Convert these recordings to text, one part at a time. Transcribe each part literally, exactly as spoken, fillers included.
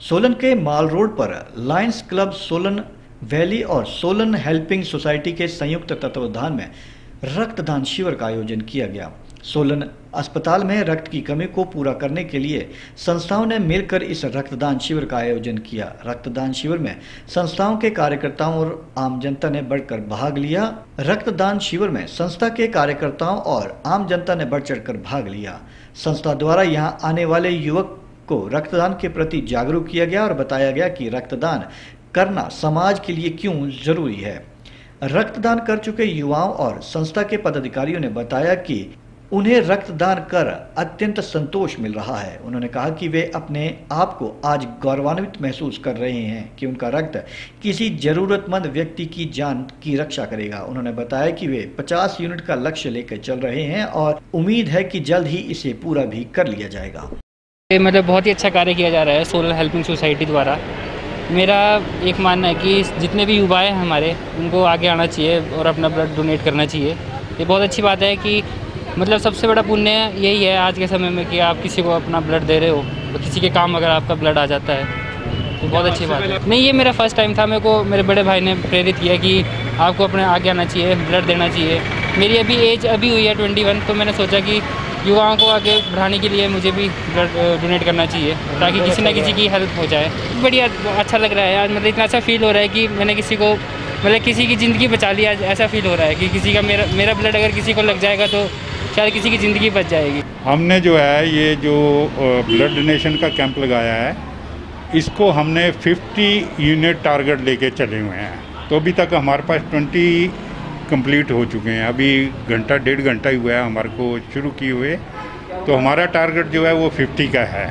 सोलन के Mall Road पर Lions Club Solan Valley और सोलन हेल्पिंग सोसाइटी के संयुक्त तत्वावधान में रक्तदान शिविर का आयोजन किया गया। सोलन अस्पताल में रक्त की कमी को पूरा करने के लिए संस्थाओं ने मिलकर इस रक्तदान शिविर का आयोजन किया। रक्तदान शिविर में संस्थाओं के कार्यकर्ताओं और आम जनता ने बढ़कर भाग लिया। रक्तदान शिविर में संस्था के कार्यकर्ताओं और आम जनता ने बढ़ चढ़कर भाग लिया। संस्था द्वारा यहां आने वाले युवक को रक्तदान के प्रति जागरूक किया गया और बताया गया कि रक्तदान करना समाज के लिए क्यों जरूरी है। रक्तदान कर चुके युवाओं और संस्था के पदाधिकारियों ने बताया कि उन्हें रक्तदान कर अत्यंत संतोष मिल रहा है। उन्होंने कहा कि वे अपने आप को आज गौरवान्वित महसूस कर रहे हैं कि उनका रक्त किसी जरूरतमंद व्यक्ति की जान की रक्षा करेगा। उन्होंने बताया कि वे पचास यूनिट का लक्ष्य लेकर चल रहे हैं और उम्मीद है कि जल्द ही इसे पूरा भी कर लिया जाएगा। मतलब बहुत ही अच्छा कार्य किया जा रहा है सोलन हेल्पिंग सोसाइटी द्वारा। मेरा एक मानना है कि जितने भी युवा हैं हमारे, उनको आगे आना चाहिए और अपना ब्लड डोनेट करना चाहिए। ये बहुत अच्छी बात है कि मतलब सबसे बड़ा पुण्य यही है आज के समय में कि आप किसी को अपना ब्लड दे रहे हो, तो किसी के काम अगर आपका ब्लड आ जाता है तो बहुत अच्छी बात है। नहीं, ये मेरा फर्स्ट टाइम था। मेरे को मेरे बड़े भाई ने प्रेरित किया कि आपको अपने आगे आना चाहिए, ब्लड देना चाहिए। मेरी अभी एज अभी हुई है ट्वेंटी वन, तो मैंने सोचा कि युवाओं को आगे बढ़ाने के लिए मुझे भी ब्लड डोनेट करना चाहिए ताकि किसी न किसी की हेल्प हो जाए। बढ़िया अच्छा लग रहा है आज, मतलब इतना अच्छा फील हो रहा है कि मैंने किसी को मतलब किसी की ज़िंदगी बचा ली। आज ऐसा फील हो रहा है कि किसी का मेरा मेरा ब्लड अगर किसी को लग जाएगा तो शायद किसी की ज़िंदगी बच जाएगी। हमने जो है ये जो ब्लड डोनेशन का कैंप लगाया है, इसको हमने पचास यूनिट टारगेट लेके चले हुए हैं। तो अभी तक हमारे पास बीस कंप्लीट हो चुके हैं। अभी घंटा डेढ़ घंटा ही हुआ है हमारे को शुरू किए हुए। तो हमारा टारगेट जो है वो पचास का है।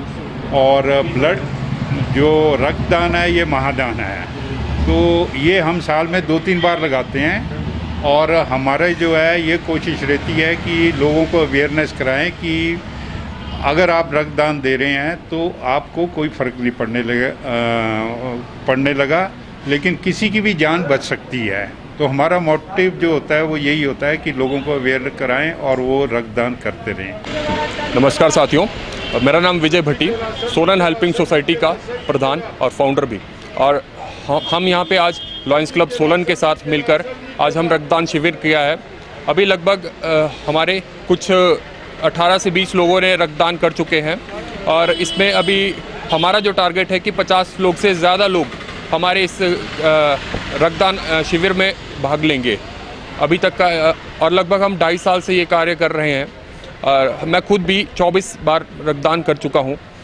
और ब्लड जो रक्तदान है ये महादान है, तो ये हम साल में दो तीन बार लगाते हैं। और हमारा जो है ये कोशिश रहती है कि लोगों को अवेयरनेस कराएं कि अगर आप रक्तदान दे रहे हैं तो आपको कोई फ़र्क नहीं पड़ने लगा पड़ने लगा लेकिन किसी की भी जान बच सकती है। तो हमारा मोटिव जो होता है वो यही होता है कि लोगों को अवेयर कराएं और वो रक्तदान करते रहें। नमस्कार साथियों, मेरा नाम विजय भट्टी, सोलन हेल्पिंग सोसाइटी का प्रधान और फाउंडर भी। और हम यहाँ पे आज लायंस क्लब सोलन के साथ मिलकर आज हम रक्तदान शिविर किया है। अभी लगभग हमारे कुछ अठारह से बीस लोगों ने रक्तदान कर चुके हैं और इसमें अभी हमारा जो टारगेट है कि पचास लोग से ज़्यादा लोग हमारे इस रक्तदान शिविर में भाग लेंगे अभी तक का। और लगभग हम ढाई साल से ये कार्य कर रहे हैं और मैं खुद भी चौबीस बार रक्तदान कर चुका हूँ।